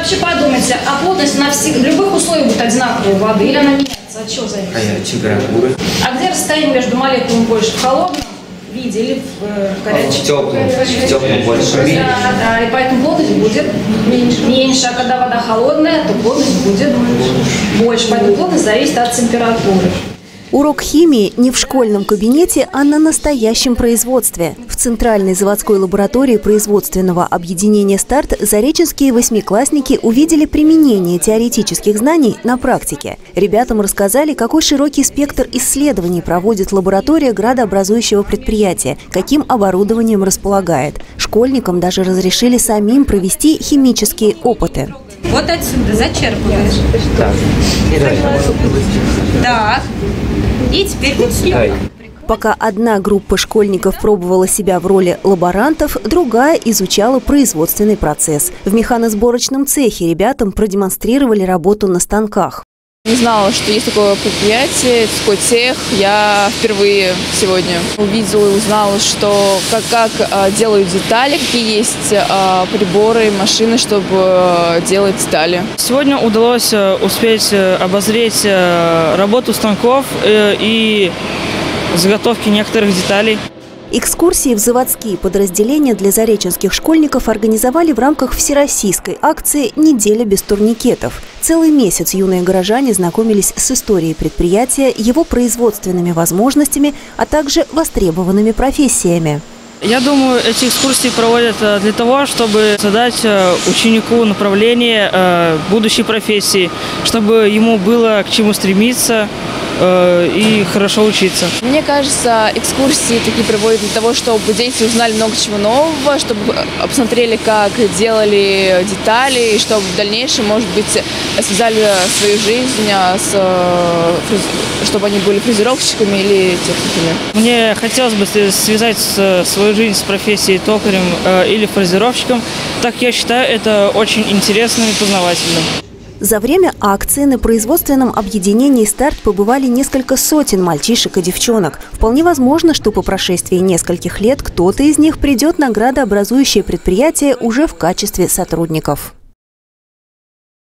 вообще подумайте, а плотность на всех, в любых условиях будет одинаковой воды, или она меняется? От чего зависит? Температура. А где расстояние между молекулами больше? В холодном виде или в горячем? В теплом больше. Да, и поэтому плотность будет меньше. А когда вода холодная, то плотность будет больше. Поэтому плотность зависит от температуры. Урок химии не в школьном кабинете, а на настоящем производстве. В Центральной заводской лаборатории производственного объединения «Старт» зареченские восьмиклассники увидели применение теоретических знаний на практике. Ребятам рассказали, какой широкий спектр исследований проводит лаборатория градообразующего предприятия, каким оборудованием располагает. Школьникам даже разрешили самим провести химические опыты. Вот отсюда зачерпываешь. Так. И теперь вот сюда. Пока одна группа школьников пробовала себя в роли лаборантов, другая изучала производственный процесс. В механосборочном цехе ребятам продемонстрировали работу на станках. Не знала, что есть такое предприятие, такой цех. Я впервые сегодня увидела и узнала, что как делают детали, какие есть приборы, машины, чтобы делать детали. Сегодня удалось успеть обозреть работу станков и заготовки некоторых деталей. Экскурсии в заводские подразделения для зареченских школьников организовали в рамках всероссийской акции «Неделя без турникетов». Целый месяц юные горожане знакомились с историей предприятия, его производственными возможностями, а также востребованными профессиями. Я думаю, эти экскурсии проводят для того, чтобы задать ученику направление будущей профессии, чтобы ему было к чему стремиться и хорошо учиться. Мне кажется, экскурсии такие проводят для того, чтобы дети узнали много чего нового, чтобы посмотрели, как делали детали, и чтобы в дальнейшем, может быть, связали свою жизнь, чтобы они были фрезеровщиками или техниками. Мне хотелось бы связать свою жизнь с профессией токарем или фрезеровщиком. Так я считаю, это очень интересно и познавательно. За время акции на производственном объединении «Старт» побывали несколько сотен мальчишек и девчонок. Вполне возможно, что по прошествии нескольких лет кто-то из них придет на градообразующее предприятие уже в качестве сотрудников.